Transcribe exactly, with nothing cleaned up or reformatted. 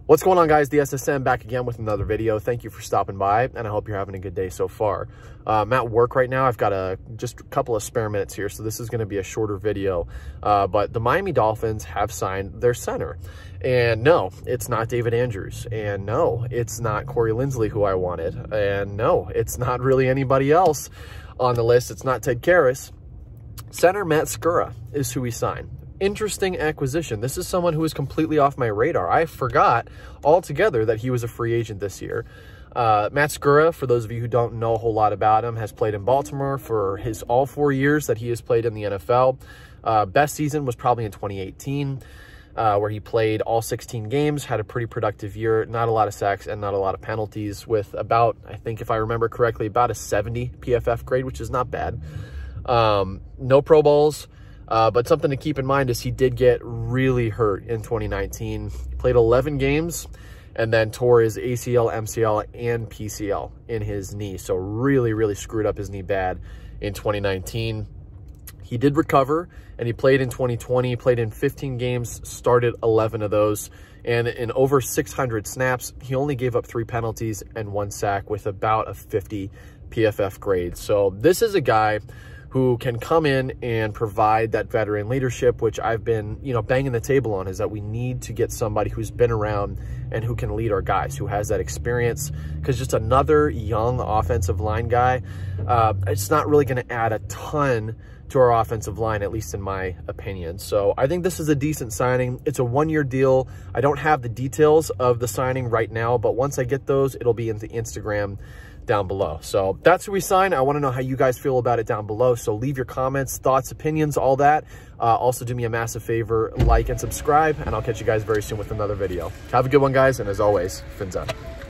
What's going on, guys? The S S M back again with another video. Thank you for stopping by, and I hope you're having a good day so far. Uh, I'm at work right now. I've got a just a couple of spare minutes here, so this is going to be a shorter video. Uh, but the Miami Dolphins have signed their center. And no, it's not David Andrews. And no, it's not Corey Linsley, who I wanted. And no, it's not really anybody else on the list. It's not Ted Karras. Center Matt Skura is who we signed. Interesting acquisition. This is someone who is completely off my radar. I forgot altogether that he was a free agent this year. Uh, Matt Skura, for those of you who don't know a whole lot about him, has played in Baltimore for his all four years that he has played in the N F L. Uh, best season was probably in twenty eighteen, uh, where he played all sixteen games, had a pretty productive year, not a lot of sacks and not a lot of penalties, with about, I think if I remember correctly, about a seventy P F F grade, which is not bad. Um, no Pro Bowls. Uh, but something to keep in mind is he did get really hurt in twenty nineteen. He played eleven games and then tore his A C L, M C L, and P C L in his knee. So really, really screwed up his knee bad in twenty nineteen. He did recover, and he played in twenty twenty. He played in fifteen games, started eleven of those. And in over six hundred snaps, he only gave up three penalties and one sack with about a fifty P F F grade. So this is a guy who can come in and provide that veteran leadership, which I've been, you know, banging the table on, is that we need to get somebody who's been around and who can lead our guys, who has that experience, because just another young offensive line guy, uh, it's not really going to add a ton to our offensive line, at least in my opinion. So I think this is a decent signing. It's a one-year deal. I don't have the details of the signing right now, but once I get those, it'll be in the Instagram down below. So that's who we signed. I want to know how you guys feel about it down below. So leave your comments, thoughts, opinions, all that. Uh, also do me a massive favor, like and subscribe, and I'll catch you guys very soon with another video. Have a good one, guys. And as always, fins up.